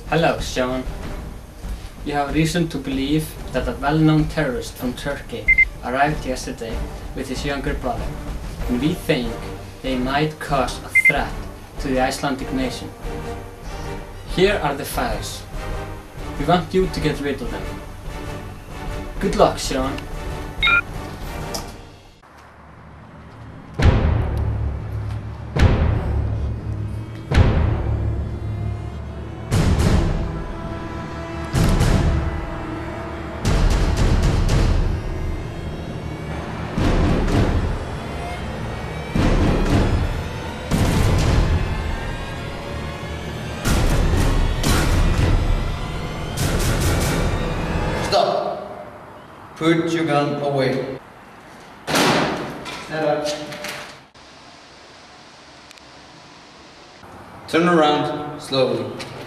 Hello, Sean. You have reason to believe that a well-known terrorist from Turkey arrived yesterday with his younger brother, and we think they might cause a threat to the Icelandic nation. Here are the files. We want you to get rid of them. Good luck, Sean. Stop! Put your gun away. Stand up. Turn around slowly.